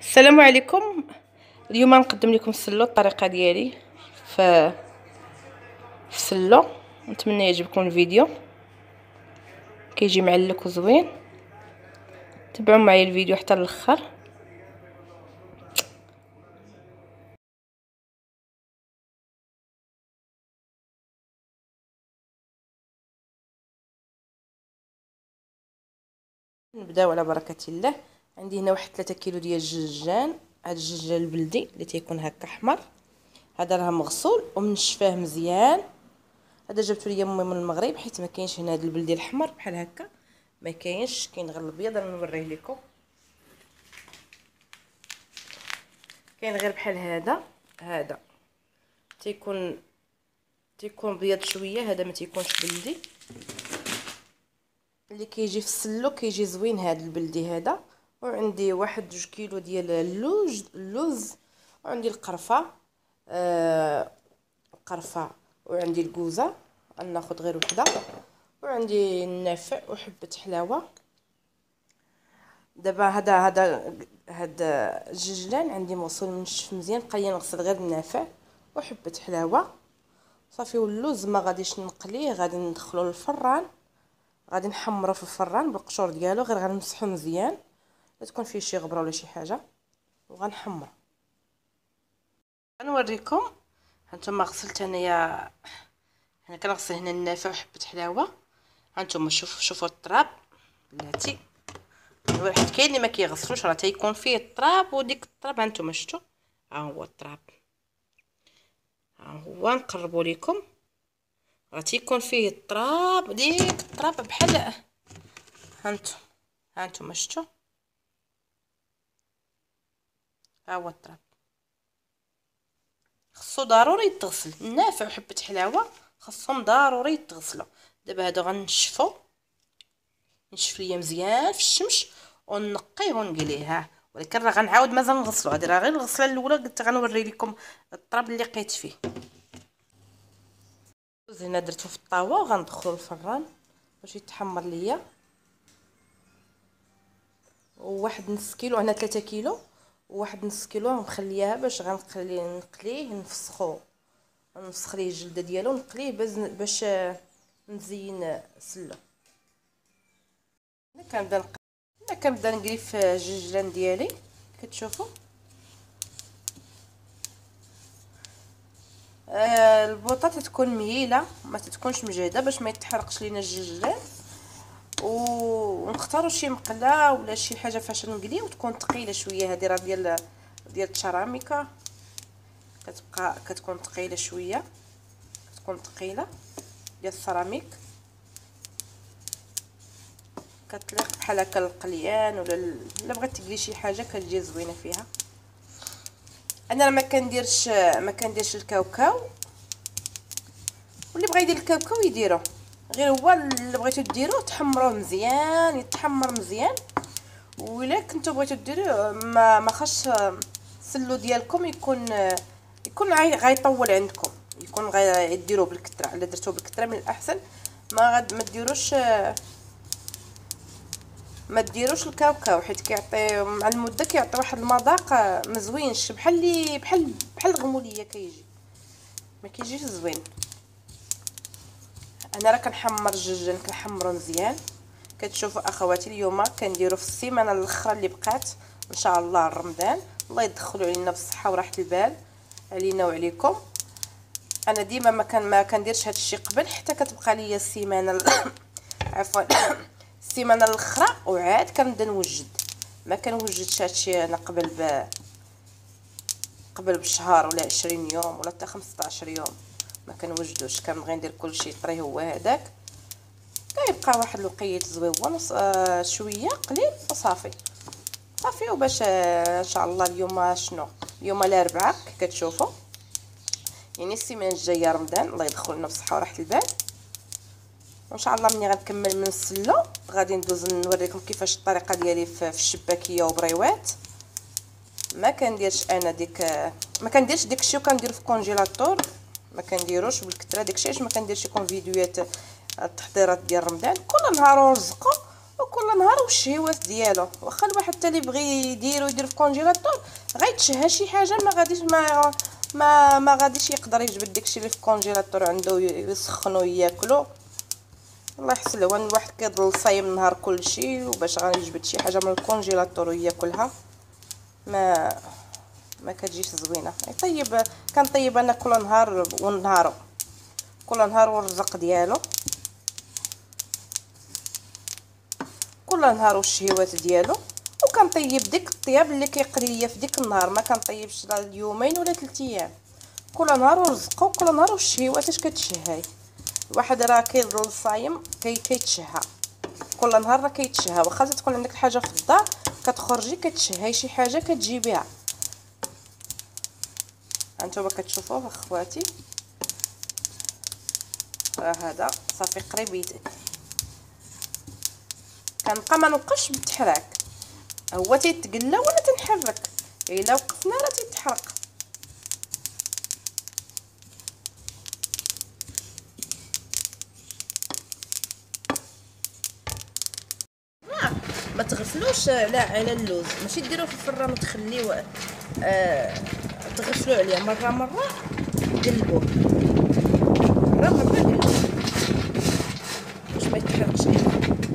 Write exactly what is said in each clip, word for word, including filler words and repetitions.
السلام عليكم. اليوم نقدم لكم السلو الطريقه ديالي في السلو. نتمنى يعجبكم الفيديو، كيجي معلك وزوين. تابعوا معايا الفيديو حتى الاخر. نبداو على بركه الله. عندي هنا واحد ثلاثة كيلو ديال الجزجان. هذا الجزجان البلدي اللي تيكون هكا احمر، هذا راه مغسول ومنشفاه مزيان. هذا جبته ليا امي من المغرب، حيت ما كاينش هنا هذا البلدي الاحمر بحال هكا، ما كاينش، كاين غير الابيض. انا نوريه لكم، كاين غير بحال هذا. هذا تيكون تيكون بيض شويه، هذا ما تيكونش بلدي. اللي كيجي في السلو كيجي زوين هذا البلدي هذا. وعندي واحد جوج كيلو ديال اللوز اللوز وعندي القرفه آه القرفه وعندي الكوزه، ناخذ غير وحده. وعندي النافع وحبه حلاوه. دابا هذا هذا هذا الججلان عندي مغسول منشف مزيان، بقى لي نغسل غير النافع وحبه حلاوه صافي. واللوز ما غاديش نقليه، غادي ندخلو للفران، غادي نحمرو في الفران بالقشور ديالو، غير غنمسحو مزيان، لا تكون فيه شي غبره ولا شي حاجه، وغنحمر. غنوريكم. هانتوما غسلت انايا، انا كنغسل هنا النافع وحبه حلاوه. هانتوما شوفوا شوفوا التراب بلاتي، حيت كاين اللي ما كيغسلوش، راه تيكون فيه التراب، وديك التراب هانتوما شفتوا، ها هو التراب، ها هو نقربوا لكم، راه تيكون فيه التراب، ديك التراب بحال هانتوما هانتوما شفتوا، ها هو التراب. خصو ضروري يتغسل النافع وحبه حلاوه، خصهم ضروري يتغسلوا. دابا هادو غنشفو، نشف ليا مزيان في الشمس ونقيه ونقليه. ها ولكن راه غنعاود مازال نغسلو، هادي راه غير الغسله الاولى، قلت غنوري لكم الطراب اللي لقيت فيه. هنا درتو في الطاوه وغندخلو الفران باش يتحمر ليا. وواحد نص كيلو، هنا ثلاثة كيلو، وواحد نص كيلو مخلياها باش غنقليه نقليه نفسخو، نفسخ ليه الجلده ديالو ونقليه باش نزين السلو. انا كنبدا نقلي انا كنبدا نقلي في الجزجان ديالي كتشوفوا. آه البوطه تكون مهيله، ما تكونش مجهده باش ما يتحرقش لينا الجزجان. ونختاروا شي مقله ولا شي حاجه فاش نقلي وتكون ثقيله شويه. هذه راه ديال ديال السيراميكا، كتبقى كتكون ثقيله شويه، كتكون ثقيله ديال السيراميك، كتليق بحال هكا القليان، ولا الا بغيت تقلي شي حاجه كتجي زوينه فيها. انا راه ما كنديرش ما كنديرش الكاوكاو، واللي بغى يدير الكاوكاو يديرو، غير هو اللي بغيتو ديروه تحمروه مزيان، يتحمر مزيان. ولا كنتو بغيتو ديروه ما ما خاص السلو ديالكم يكون يكون غيطول عندكم، يكون غيديروه بالكثره. الا درتوه بالكثره من الاحسن ما غاد ما ديروش ما ديروش الكاوكاو، حيت كيعطي مع المده كيعطي واحد المذاق ما زوينش، بحال اللي بحال بحال الغموليه كيجي، ما كيجيش زوين. انا راه كنحمر الجزجان، كنحمرو مزيان. كتشوفوا اخواتي اليوم كنديرو في السيمانه الاخرى اللي بقات ان شاء الله رمضان، الله يدخلوا علينا بالصحه وراحه البال علينا وعليكم. انا ديما ما كان ما كنديرش هذا الشيء قبل، حتى كتبقى ليا السيمانه عفوا السيمانه الاخرى وعاد كنبدا نوجد. ما كنوجدش هذا الشيء انا قبل ب قبل بشهر ولا عشرين يوم ولا حتى خمسطاش يوم، ما كنوجدوش. كنبغي ندير كلشي طري هو هذاك، كيبقى واحد الوقيت زويون آه شويه قليل وصافي صافي. وباش آه ان شاء الله اليوم شنو اليوم الاربعاء كي كتشوفوا، يعني السيمانه الجايه رمضان، الله يدخل لنا بالصحه وراحه البال. وان شاء الله ملي غنكمل من السلو غادي ندوز نوريكم كيفاش الطريقه ديالي في الشباكيه وبريوات. ما كنديرش انا ديك ما كنديرش داكشي وكندير في كونجيلاتور، ما كنديروش بالكثره داكشي، علاش ما كنديرش يكون فيديوهات التحضيرات ديال رمضان كل نهار ورزقو وكل نهار والشهيوات ديالو. واخا الواحد حتى اللي بغي يديرو يدير في كونجيلاتور غيتشهى شي حاجه ما غاديش ما ما ما غاديش يقدر يجبد داكشي اللي في كونجيلاتور عنده يسخنو ياكلو. الله يحسن الهوان الواحد كيضل صايم النهار كلشي وباش غنجبد شي حاجه من الكونجيلاتور وياكلها ما ما كتجيش زوينه. طيب كنطيب انا كل نهار ونهارو كل نهار والرزق ديالو كل نهار والشهيوات ديالو. وكنطيب ديك الطياب اللي كيقري ليا في ديك النهار ما كنطيبش لا اليومين ولا ثلاث ايام. كل نهار ورزقه وكل نهار والشهيوات اش كتشهاي. الواحد راه كيضل صايم كي كيتشهى كل نهار راه كيتشهى. واخا تكون عندك الحاجه في الدار كتخرجي كتشهاي شي حاجه كتجيبيها. هانتوما كتشوفوه اخواتي راه هذا صافي قريب يت... كنبقى ما نوقفش بالتحراك هو تيتقلى وانا تنحرك الا وقفنا راه تيتحرق. ما تغفلوش لا على اللوز ماشي ديروه في الفران وتخليوه آه تغفلوا عليه مره مره قلبوه مره مره قلبوه باش ما يتحرقش ليه.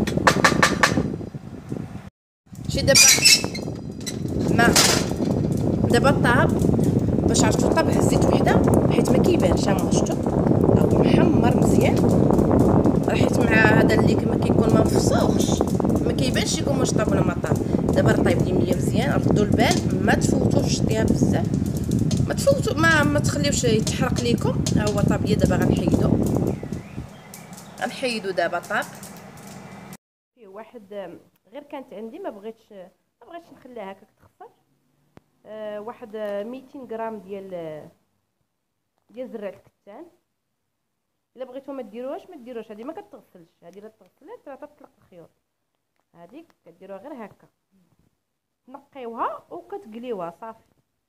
شي دابا ما دابا طاب باش عرفتو طاب هزيت وحده حيت ما كيبانش ها شفتو هو محمر مزيان راه حيت مع هذا اللي كما كيكون ما مفسوخش ما كيبانش يكون واش طاب ولا ما طاب. دابا راه طايب لي مليح مزيان. ردوا البال ما تفوتوش الطياب بزاف ما تفوتوا ما ما تخليوش يتحرق ليكم. ها هو طاب لي دابا غنحيدو غنحيدو دابا طاب. فيه واحد غير كانت عندي ما بغيتش ما بغيتش نخليها هكاك تخسر أه واحد ميتين غرام ديال ديال زرع الكتان. الا بغيتو ما ديروهاش ما ديروش هذه ما كتغسلش هذه الا تغسلات راه تطلق الخيوط. هذيك كديروها غير هكا تنقيوها وكتقليوها صافي.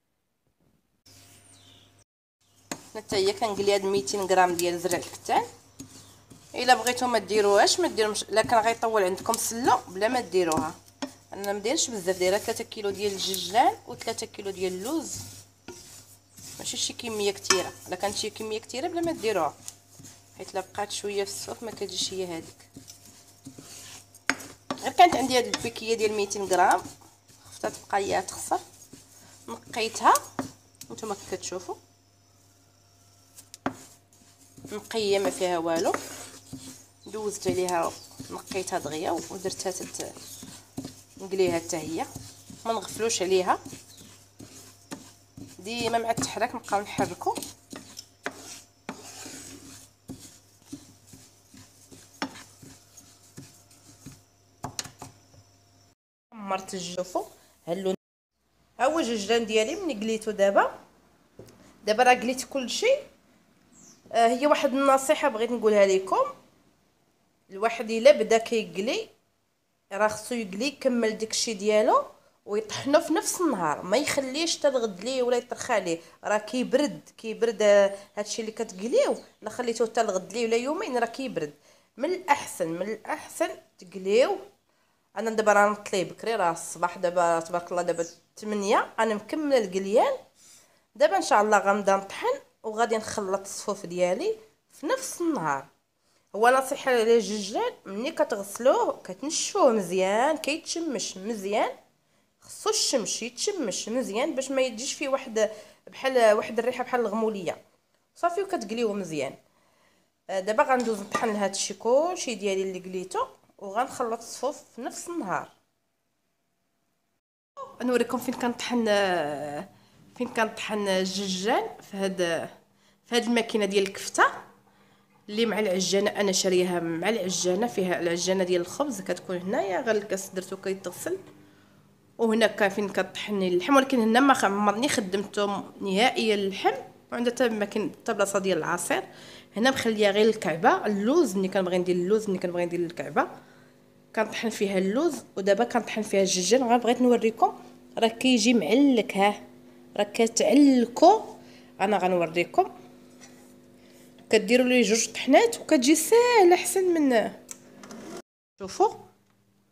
حتى هي كنقلي هاد ميتين غرام ديال زرع الكتان. الا بغيتو ما ديروهاش ما ديروش لكن غيطول عندكم سله بلا ما ديروها. انا ما دايرش بزاف دايره ثلاثة كيلو ديال الججلان و3 كيلو ديال اللوز ماشي شي كميه كثيره. الا كانت شي كميه كثيره بلا ما ديروها حيت لا بقات شويه في السوق ما كتجيش هي هذيك. غير كانت عندي هاد البيكيه ديال ميتين غرام خفتها تبقى هي تخسر نقيتها نتوما كتشوفوا نقيه ما فيها والو. دوزت عليها نقيتها دغيا ودرتها تت نقليها حتى هي ما نغفلوش عليها ديما مع التحراك نبقاو نحركو. حمرت الجوفو هلو ها هو الججلان ديالي ملي قليتو. دابا دابا راه قليت كلشي. آه هي واحد النصيحه بغيت نقولها لكم. الواحد الا بدا كيقلي راه خصو يقلي يكمل داكشي ديالو ويطحنو في نفس النهار ما يخليش حتى الغد ليه ولا يطرخ عليه راه كيبرد كيبرد. هادشي اللي كتقليو لا خليتوه حتى الغد ليه ولا يومين راه كيبرد. من الاحسن من الاحسن تقليو. انا دابا راه نطلي بكري راه الصباح دابا تبارك الله دابا ثمانية انا مكمله القليان. دابا ان شاء الله غنبدا نطحن وغادي نخلط الصفوف ديالي في نفس النهار. هو نصيحه للججلان ملي كتغسلوه كتنشفوه مزيان كيتشمش مزيان خصو الشمش يتشمش مزيان باش ما يجيش فيه واحد بحال واحد الريحه بحال الغموليه صافي وكتقليوه مزيان. دابا غندوز نطحن هذا الشيء كلشي ديالي اللي قليته وغنخلط الصفوف في نفس النهار. نوريكم فين كنطحن فين كنطحن الججان في هاد في هاد الماكينه ديال الكفته اللي مع العجانه. انا شاريها مع العجانه فيها العجانه ديال الخبز كتكون هنايا غير الكاس درتو كيتغسل. وهنا فين كطحني اللحم ولكن هنا ما عمرني خدمته نهائيا اللحم. وعندها حتى ماكين حتى بلاصه ديال العصير هنا مخليه غير الكعبه اللوز. ملي كنبغي ندير اللوز ملي كنبغي ندير الكعبه كنطحن فيها اللوز. ودابا كنطحن فيها الججان. غير بغيت نوريكم راه كيجي معلك ها راه كتعلكو. انا غنوريكم كديروا ليه جوج طحنات وكتجي ساهله احسن من شوفوا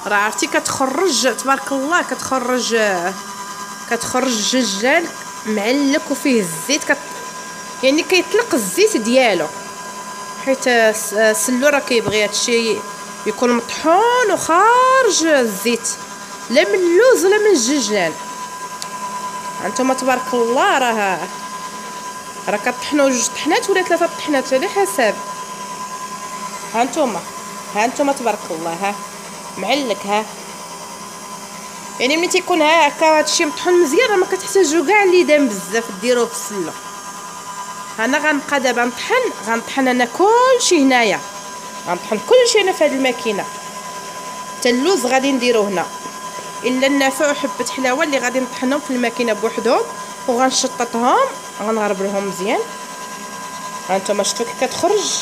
راه عرفتي كتخرج تبارك الله، كتخرج كتخرج الجلجال معلك وفيه الزيت كت... يعني كيطلق الزيت ديالو، حيت السلو راه كيبغي هادشي يكون مطحون وخارج الزيت، لا من اللوز ولا من الجلجال. هانتوما تبارك الله راه راه كطحنوا جوج طحنات ولا ثلاثه طحنات على حساب. هانتوما هانتوما تبارك الله ها معلك ها، يعني ملي تيكون ها هكا هادشي مطحون مزيان راه ما كتحتاجو كاع الليدان بزاف ديروه في السله. انا غنبقى دابا نطحن، غنطحن انا كلشي هنايا، غنطحن كلشي انا في هاد الماكينه، حتى اللوز غادي نديرو هنا، الا النافع وحبه حلاوه اللي غادي نطحنهم في الماكينه بوحدهم وغنشططهم غنغربلهم مزيان. هانتوما شفتوا كي كتخرج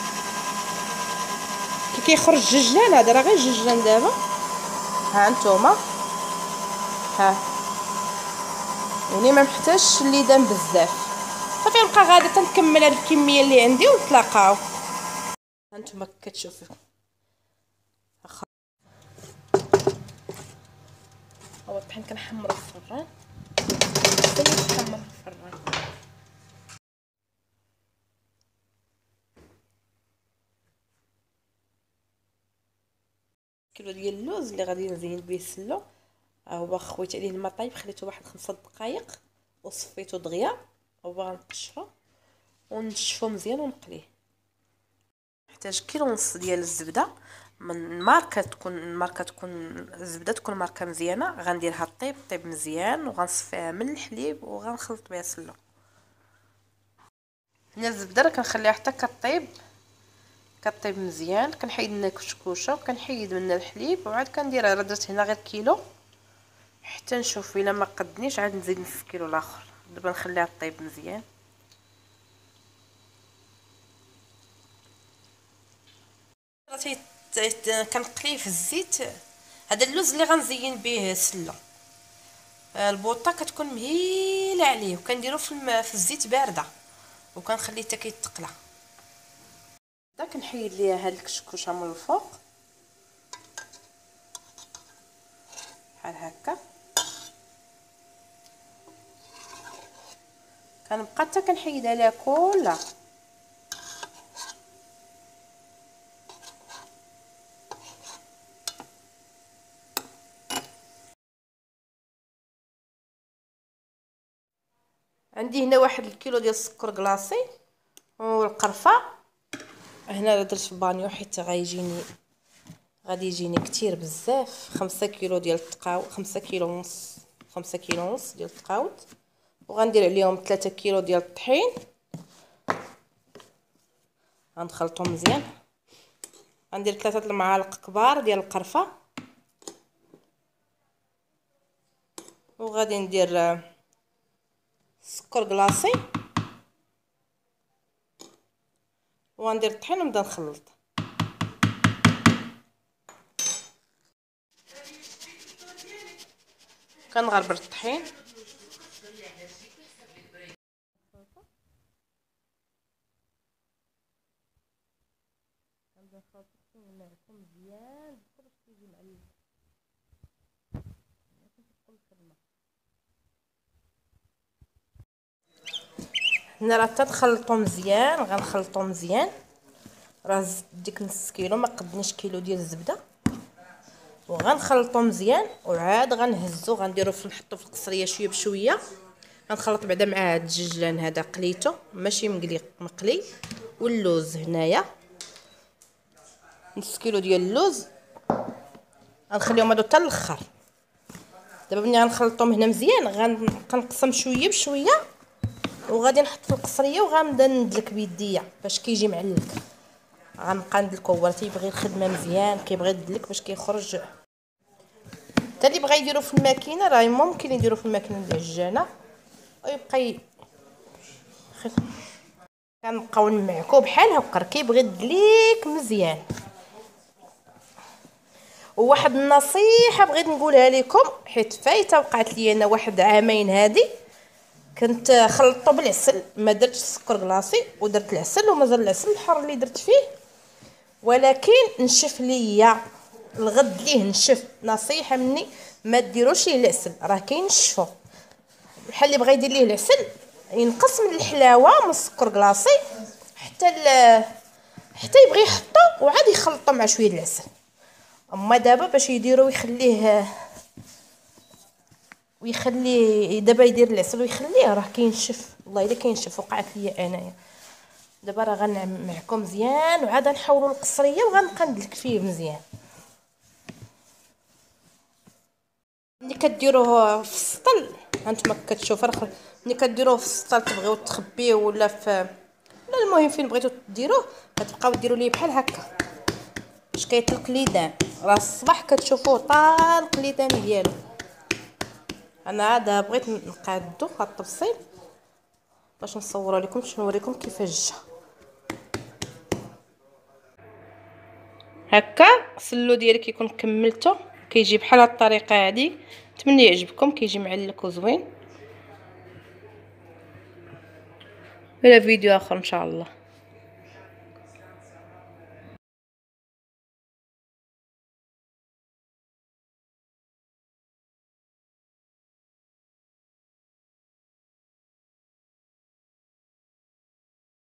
كي كيخرج الجلجال، هذا راه غير الجلجال دابا. هانتوما ها يعني ما محتاجش الليدان بزاف، صافي نبقى غادا تنكمل هاد الكميه اللي عندي ونتلاقاو. هانتوما كتشوفوا هو الطحين كنحمرو في الفران، حتى يتحمر في الفران. كيلو ديال اللوز اللي غادي نزين به السلو، ها هو خويت عليه الماء طايب، خليته واحد خمسة دقائق وصفيته دغيا، هو غنقشرو ونشفو مزيان ونقليه. نحتاج كيلو ونص ديال الزبده من ماركه تكون ماركه تكون الزبده تكون ماركه مزيانه، غنديرها طيب طيب مزيان وغنصفيها من الحليب وغنخلط بها السلو. هنا الزبده راه كنخليها حتى كطيب كطيب مزيان، كنحيد منها كشكوشه وكنحيد منها الحليب وعاد كنديرها. راه درت هنا غير كيلو حتى نشوف الا ما قدنيش عاد نزيد نص كيلو الاخر. دابا نخليها طيب مزيان. كنقليه في الزيت. هذا اللوز اللي غنزين به السله، البوطه كتكون مهيله عليه وكنديرو في الم... في الزيت بارده وكنخليه حتى كيتقلى. دا كنحيد ليها هاد الكشكوشه من الفوق بحال هكا، كنبقى حتى كنحيدها ليها كلها. عندي هنا واحد الكيلو ديال السكر كلاصي والقرفه. هنا درت بانيو حيت غيجيني غادي يجيني كتير بزاف. خمسة كيلو ديال التقاوت، خمسة كيلو ونص خمسة كيلو ونص ديال التقاوت، وغندير عليهم ثلاثة كيلو ديال الطحين. غنخلطهم مزيان. غندير ثلاثة المعالق كبار ديال القرفه، وغادي ندير سكر كلاصي، وغندير الطحين ونبدا نخلط. كنغربل الطحين كنبدا نخلط ونعكو مزيان باش يجي معلم. هنا راه تنخلطو مزيان، غنخلطو مزيان. راه زدت ديك نص كيلو، ما قدنيش كيلو ديال الزبده، وغنخلطو مزيان وعاد غنهزو غنديرو في نحطو في القصريه شويه بشويه. غنخلط بعدا مع هاد الدجاجلان هذا قليتو ماشي مقلي مقلي، واللوز هنايا نص كيلو ديال اللوز غنخليهم هادو حتى الاخر. دابا ملي غنخلطهم هنا مزيان غنقسم شويه بشويه وغادي نحط في القصريه وغنبدا ندلك بيديا باش كيجي معلك. غنبقى ندلكو، هو تيبغي الخدمه مزيان كيبغي يدلك باش كيخرج. حتى اللي بغا يديرو في الماكينه راه ممكن يديرو في الماكينه ديال الجانه ويبقى ي... كنبقاو نمعكو بحال هكا كيبغي يدليك مزيان. وواحد النصيحه بغيت نقولها لكم حيت فايته وقعت لي انا واحد عامين هادي، كنت خلطته بالعسل، ما درتش السكر كلاصي ودرت العسل ومازال العسل الحر اللي درت فيه، ولكن نشف ليا الغد ليه نشف. نصيحه مني ما ديروش ليه العسل، راه كينشفو. بحال اللي بغى يدير ليه العسل ينقص من الحلاوه من السكر كلاصي حتى حتى يبغي يحطو وعاد يخلطو مع شويه العسل. اما دابا باش يديرو ويخليه ويخليه دابا يدير العسل ويخليه راه كينشف. والله الا كينشف، وقعت ليا انايا. دابا راه غنعمل معكم مزيان وعاد نحولوا القصريه وغنبقى ندلك فيه مزيان. ملي كديروه في السطل هانتوما كتشوفوا راه ملي كديروه في السطل تبغيو تخبيه ولا في لا المهم فين بغيتو ديروه كتبقاو ديروا ليه بحال هكا باش كيطلق ليدان. راه الصباح كتشوفوه طالق ليدان ديالو. انا عاد بغيت نقادو هاد التبصيل باش نصوروا لكم باش نوريكم كيفاش جا هكا. السلو ديالي كيكون كملته كيجي بحال هاد الطريقه هادي. نتمنى يعجبكم، كيجي معلك وزوين. الى فيديو اخر ان شاء الله.